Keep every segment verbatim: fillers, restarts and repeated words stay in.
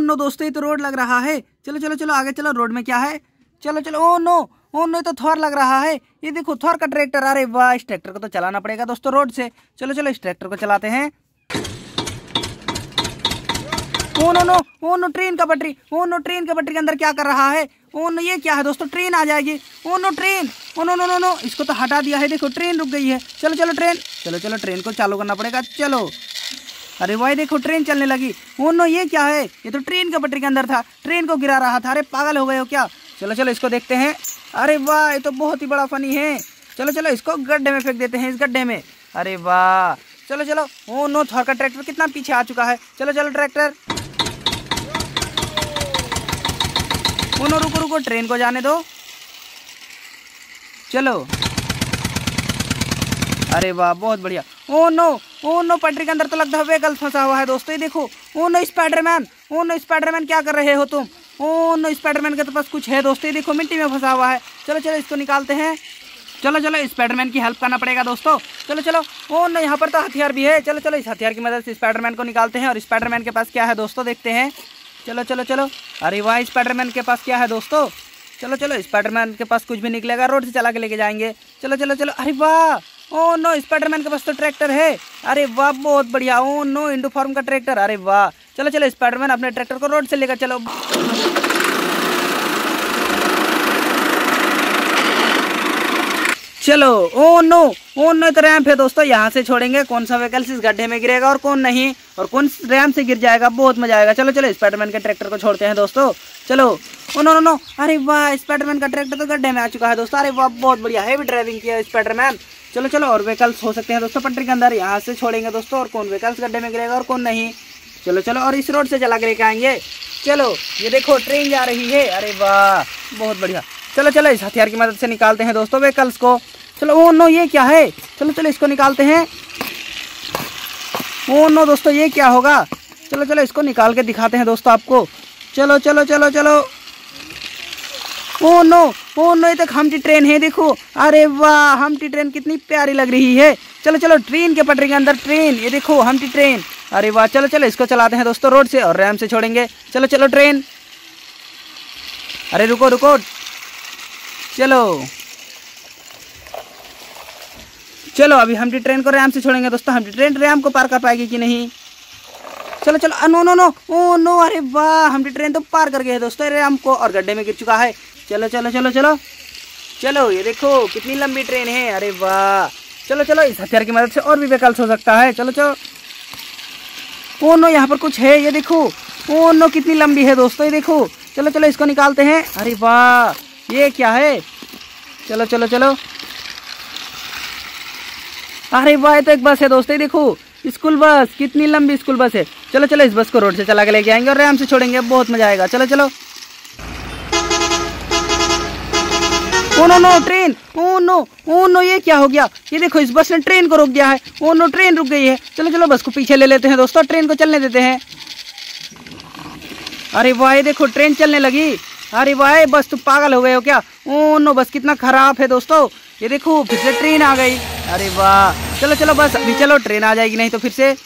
No दोस्तों, ये तो रोड लग रहा है। चलो चलो चलो आगे चलो, रोड में क्या है? चलो चलो। ओ नो ओ नो, ये तो थॉर लग रहा है। ये देखो थॉर का ट्रैक्टर। अरे वाह, इस ट्रैक्टर को तो चलाना पड़ेगा दोस्तों रोड से। चलो चलो इस ट्रैक्टर को चलाते हैं। Oh no no oh no, train का पटरी। ओ नो, ट्रेन का पटरी के अंदर क्या कर रहा है? ओ नो, ये क्या है दोस्तों? ट्रेन आ जाएगी। Oh no train. Oh no no no no, इसको तो हटा दिया है। देखो ट्रेन रुक गई है। चलो चलो ट्रेन, चलो चलो ट्रेन को चालू करना पड़ेगा। चलो। अरे वाह, देखो ट्रेन चलने लगी। ओ नो, ये क्या है? ये तो ट्रेन का पटरी के अंदर था, ट्रेन को गिरा रहा था। अरे पागल हो गए हो क्या? चलो चलो इसको देखते हैं। अरे वाह, ये तो बहुत ही बड़ा फनी है। चलो चलो इसको गड्ढे में फेंक देते हैं, इस गड्ढे में। अरे वाह, चलो चलो। ओ नो, थॉर का ट्रैक्टर कितना पीछे आ चुका है। चलो चलो ट्रैक्टर। ओ नो, रुको रुको, ट्रेन को जाने दो। चलो। अरे वाह, बहुत बढ़िया। ओ नो ओ नो, पटरी के अंदर तो लगता है व्हीकल फंसा हुआ है दोस्तों। ये देखो। Oh no Spiderman. Oh no Spiderman, क्या कर रहे हो तुम? ओ नो, स्पाइडरमैन के तो पास कुछ है दोस्तों। ये देखो मिट्टी में फंसा हुआ है। चलो चलो इसको निकालते हैं। चलो चलो स्पाइडरमैन की हेल्प करना पड़ेगा दोस्तों। चलो चलो। ओ नो, यहाँ पर तो हथियार भी है। चलो चलो इस हथियार की मदद से स्पाइडरमैन को निकालते हैं। और स्पाइडरमैन के पास क्या है दोस्तों, देखते हैं। चलो चलो चलो। अरे वाह, स्पाइडरमैन के पास क्या है दोस्तों? चलो चलो स्पाइडरमैन के पास कुछ भी निकलेगा, रोड से चला के लेके जाएंगे। चलो चलो चलो। अरे वाह, ओ नो, स्पाइडरमैन के पास तो ट्रैक्टर है। अरे वाह, बहुत बढ़िया। ओ नो, इंडोफॉर्म का ट्रैक्टर। अरे वाह, चलो चलो स्पाइडरमैन अपने ट्रैक्टर को रोड से लेकर चलो। चलो। ओ नो ओ नो, तो रैंप है दोस्तों, यहाँ से छोड़ेंगे। कौन सा व्हीकल इस गड्ढे में गिरेगा और कौन नहीं, और कौन रैंप से गिर जाएगा, बहुत मजा आएगा। चलो चलो स्पाइडरमैन के ट्रैक्टर को छोड़ते हैं दोस्तों। चलो। ओ नो नो नो, अरे वाह, स्पाइडरमैन का ट्रैक्टर तो गड्ढे में आ चुका है दोस्तों। अरे वाह, बहुत बढ़िया, हैवी ड्राइविंग किया स्पाइडरमैन। चलो चलो, और व्हीकल्स हो सकते हैं दोस्तों पटरी के अंदर, यहाँ से छोड़ेंगे दोस्तों। और कौन व्हीकल्स गड्ढे में गिरेगा और कौन नहीं। चलो चलो, और इस रोड से चला के लेके आएंगे। चलो, ये देखो ट्रेन जा रही है। अरे वाह, बहुत बढ़िया। चलो चलो इस हथियार की मदद से निकालते हैं दोस्तों व्हीकल्स को। चलो। ओ नो, ये क्या है? चलो चलो इसको निकालते हैं। ओ नो दोस्तों, ये क्या होगा? चलो चलो इसको निकाल के दिखाते हैं दोस्तों आपको। चलो चलो चलो चलो। ओ नो ओ नो, ये तो हम्टी ट्रेन है, देखो। अरे वाह, हम्टी ट्रेन कितनी प्यारी लग रही है। चलो चलो, ट्रेन के पटरी के अंदर ट्रेन, ये देखो हम्टी ट्रेन। अरे वाह, चलो चलो इसको चलाते हैं दोस्तों रोड से, और रैम से छोड़ेंगे। चलो चलो ट्रेन। अरे रुको रुको। चलो चलो, अभी हम्टी ट्रेन को रैम से छोड़ेंगे दोस्तों। हम्टी ट्रेन रैम को पार कर पाएगी कि नहीं। चलो चलो। No no no oh no, अरे वाह, हम्टी ट्रेन तो पार कर गए दोस्तों रैम को, और गड्ढे में गिर चुका है। चलो चलो चलो चलो चलो, ये देखो कितनी लंबी ट्रेन है। अरे वाह, चलो चलो इस हथियार की मदद से और भी व्हीकल्स हो सकता है। चलो चलो। ओ नो, यहाँ पर कुछ है, ये देखो। ओ नो, कितनी लंबी है दोस्तों, ये देखो। चलो चलो इसको निकालते हैं। अरे वाह, ये क्या है? चलो चलो चलो। अरे वाह, तो एक बस है दोस्तों, देखो स्कूल बस, कितनी लंबी स्कूल बस है। चलो चलो इस बस को रोड से चला के लेके आएंगे और आराम से छोड़ेंगे, बहुत मजा आएगा। चलो चलो। Oh no no, train. Oh no oh no, ये क्या हो गया? ये देखो इस बस ने ट्रेन को रोक दिया है। ओ नो, ट्रेन रुक गई है। चलो चलो बस को पीछे ले लेते हैं दोस्तों, ट्रेन को चलने देते हैं। अरे वाह, ये देखो ट्रेन चलने लगी। अरे वाह, बस तुम पागल हो गए हो क्या? ओ नो, बस कितना खराब है दोस्तों। ये देखो फिर से ट्रेन आ गई। अरे वाह, चलो चलो बस अभी चलो, ट्रेन आ जाएगी नहीं तो फिर से।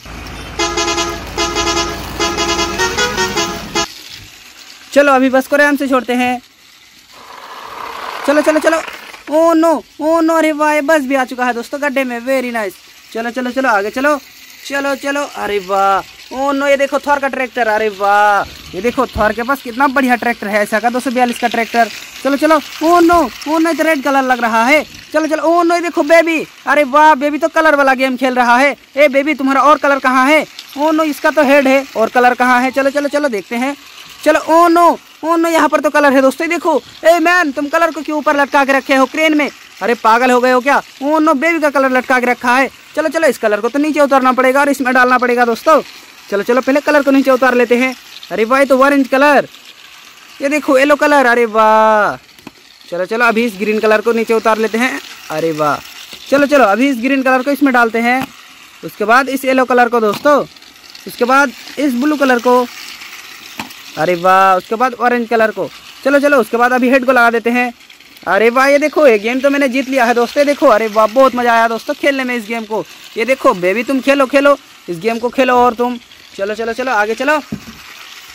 चलो अभी बस को आराम से छोड़ते हैं। चलो चलो चलो। ओ नो ओ नो, अरे वाह, बस भी आ चुका है दोस्तों गड्ढे में, वेरी नाइस। चलो चलो चलो आगे चलो। चलो चलो। अरे वाह, ओ नो, ये देखो थॉर का ट्रैक्टर। अरे वाह, ये देखो थॉर के पास कितना बढ़िया ट्रैक्टर है, ऐसा का दो सौ बयालीस का ट्रैक्टर। चलो चलो। ओ नो ओ नो, तो रेड कलर लग रहा है। चलो चलो। ओ नो, ये देखो बेबी। अरे वाह, बेबी तो कलर वाला गेम खेल रहा है। ए बेबी, तुम्हारा और कलर कहाँ है? ओ नो, इसका तो हेड है, और कलर कहाँ है? चलो चलो चलो देखते हैं। चलो। ओ नो ओ नो, यहाँ पर तो कलर है दोस्तों, देखो। ए मैन, तुम कलर को क्यों ऊपर लटका के रखे हो क्रेन में? अरे पागल हो गए हो क्या? ओ नो, बेबी का कलर लटका के रखा है। चलो चलो, इस कलर को तो नीचे उतारना पड़ेगा और इसमें डालना पड़ेगा दोस्तों। चलो चलो, पहले कलर को नीचे उतार लेते हैं। अरे वाह, तो ऑरेंज कलर, ये देखो येलो कलर। अरे वाह, चलो चलो अभी इस ग्रीन कलर को नीचे उतार लेते हैं। अरे वाह, चलो चलो अभी इस ग्रीन कलर को इसमें डालते हैं। उसके बाद इस येलो कलर को दोस्तों, उसके बाद इस ब्लू कलर को। अरे वाह, उसके बाद ऑरेंज कलर को। चलो चलो, उसके बाद अभी हेड को लगा देते हैं। अरे वाह, ये देखो ये गेम तो मैंने जीत लिया है दोस्तों। देखो, अरे वाह, बहुत मजा आया दोस्तों खेलने में इस गेम को। ये देखो बेबी, तुम खेलो खेलो इस गेम को, खेलो और तुम। चलो चलो चलो आगे चलो।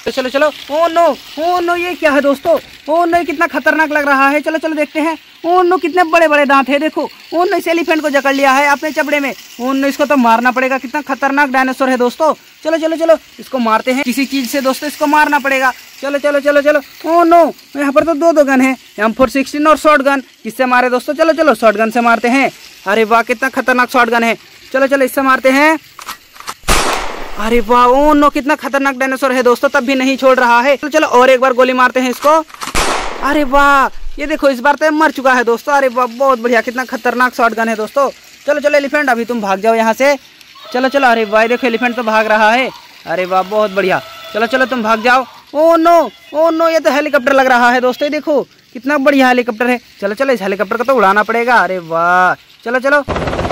तो चलो चलो। ओ नो, ओ नो, ये क्या है दोस्तों? ओ नो, कितना खतरनाक लग रहा है। चलो चलो देखते हैं। ओ नो, कितने बड़े बड़े दांत है, देखो। ओ नो, इस एलिफेंट को जकड़ लिया है अपने चबड़े में। ओ नो, इसको तो मारना पड़ेगा, कितना खतरनाक डायनासोर है दोस्तों। चलो चलो चलो, इसको मारते हैं किसी चीज से दोस्तों, इसको मारना पड़ेगा। चलो चलो चलो चलो। ओ नो, यहाँ पर तो दो दो गन है, एम फोर सिक्सटीन और शॉर्ट गन। किससे मारे दोस्तों? चलो चलो शॉर्ट गन से मारते हैं। अरे वाह, कितना खतरनाक शॉर्ट गन है। चलो चलो इससे मारते हैं। अरे वाह, ओ नो, कितना खतरनाक डायनासोर है दोस्तों, तब भी नहीं छोड़ रहा है। चलो चलो और एक बार गोली मारते हैं इसको। अरे वाह, ये देखो इस बार तो मर चुका है दोस्तों। अरे वाह, बहुत बढ़िया, कितना खतरनाक शॉट गन है दोस्तों। चलो चलो एलिफेंट, अभी तुम भाग जाओ यहाँ से। चलो चलो। अरे वाह, देखो एलिफेंट तो भाग रहा है। अरे वाह, बहुत बढ़िया। चलो चलो तुम भाग जाओ। ओ नो, ओ नो, ये तो हेलीकॉप्टर लग रहा है दोस्तों, देखो कितना बढ़िया हेलीकॉप्टर है। चलो चलो, इस हेलीकॉप्टर को तो उड़ाना पड़ेगा। अरे वाह, चलो चलो।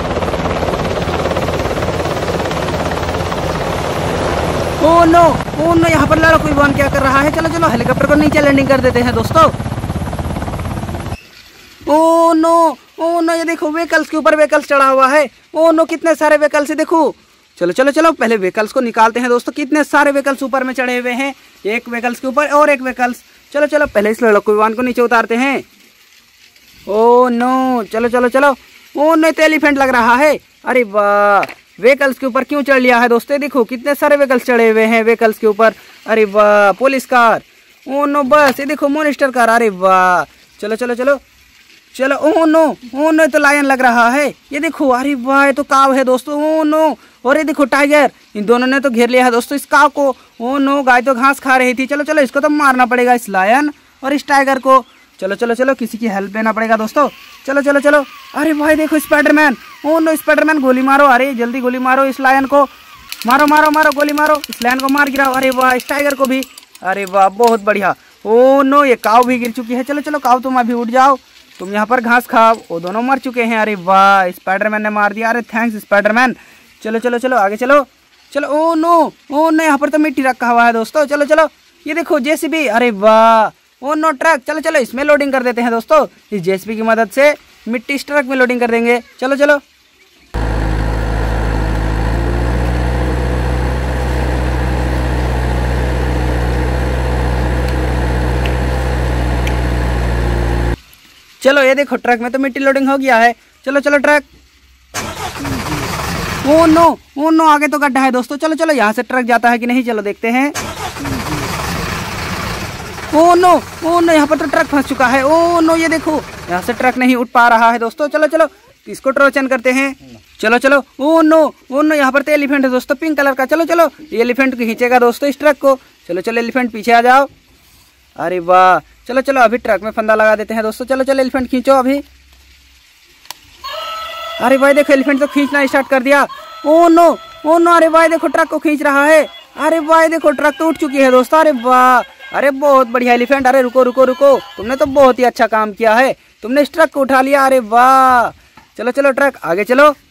ओ नो, ओ नो, यहाँ पर लड़का कोई वन क्या कर रहा है। चलो चलो हेलीकॉप्टर को नीचे लैंडिंग कर देते हैं दोस्तों। ओ नो, ओ नो, ये देखो व्हीकल्स के ऊपर व्हीकल्स चढ़ा हुआ है। ओ नो, कितने सारे व्हीकल्स है, देखो। चलो चलो चलो, पहले व्हीकल्स को निकालते हैं दोस्तों। कितने सारे व्हीकल्स ऊपर में चढ़े हुए हैं, एक व्हीकल्स के ऊपर और एक व्हीकल्स। चलो चलो, पहले इस लड़को विमान को नीचे उतारते हैं। ओ नो, चलो चलो चलो। ओ नो, तो एलिफेंट लग रहा है। अरे वाह, व्हीकल्स के ऊपर क्यों चढ़ लिया है दोस्तों, देखो कितने सारे व्हीकल्स चढ़े हुए हैं व्हीकल्स के ऊपर। अरे वाह, पुलिस कार। ओ नो, बस ये देखो मॉन्स्टर कार। अरे वाह, चलो चलो चलो चलो। ओ नो, ओ नो, तो लायन लग रहा है, ये देखो। अरे वाह, ये तो काव है दोस्तों। ओ नो, और ये देखो टाइगर। इन दोनों ने तो घेर लिया है दोस्तों इस काव को। ओ नो, गाय तो घास खा रही थी। चलो चलो, इसको तो मारना पड़ेगा, इस लायन और इस टाइगर को। चलो चलो चलो, किसी की हेल्प लेना पड़ेगा दोस्तों। चलो चलो चलो। अरे भाई देखो स्पाइडरमैन। ओ नो, स्पाइडरमैन गोली मारो। अरे जल्दी गोली मारो, इस लायन को मारो मारो मारो, गोली मारो, इस लायन को मार गिराओ। अरे वाह, इस टाइगर को भी। अरे वाह, बहुत बढ़िया। ओ नो, ये काव भी गिर चुकी है। चलो चलो काव, तुम अभी उठ जाओ, तुम यहाँ पर घास खाओ। वो दोनों मर चुके हैं। अरे वाह, स्पाइडरमैन ने मार दिया। अरे थैंक्स स्पाइडरमैन। चलो चलो चलो, आगे चलो चलो। ओ नो, ओ नो, यहाँ पर तो मिट्टी रखा हुआ है दोस्तों। चलो चलो, ये देखो जेसीबी। अरे वाह, ओ नो, ट्रक। चलो चलो, इसमें लोडिंग कर देते हैं दोस्तों। इस जेसीबी की मदद से मिट्टी इस ट्रक में लोडिंग कर देंगे। चलो चलो। चलो, ये देखो ट्रक में तो मिट्टी लोडिंग हो गया है। चलो चलो truck. Oh no, oh no, आगे तो गड्ढा है दोस्तों। चलो चलो, यहाँ से ट्रक जाता है कि नहीं, चलो देखते हैं। ओ नो, ओ नो, यहाँ पर तो ट्रक फंस चुका है। ओ नो, ये देखो यहाँ से ट्रक नहीं उठ पा रहा है दोस्तों। चलो चलो, इसको ट्रोचन करते हैं। चलो चलो। ओ नो, ओ नो, यहाँ पर तो एलिफेंट है दोस्तों, पिंक कलर का। चलो चलो, ये एलिफेंट को खींचेगा दोस्तों इस ट्रक को। चलो चलो एलिफेंट, पीछे आ जाओ। अरे वाह, चलो चलो, अभी ट्रक में फंदा लगा देते हैं दोस्तों। चलो चलो एलिफेंट खींचो अभी। अरे भाई देखो, एलिफेंट तो खींचना स्टार्ट कर दिया। ओ नो, ओ नो, अरे भाई देखो ट्रक को खींच रहा है। अरे भाई देखो, ट्रक तो उठ चुकी है दोस्तों। अरे वाह, अरे बहुत बढ़िया एलिफेंट। अरे रुको रुको रुको, तुमने तो बहुत ही अच्छा काम किया है, तुमने इस ट्रक को उठा लिया। अरे वाह, चलो चलो ट्रक, आगे चलो।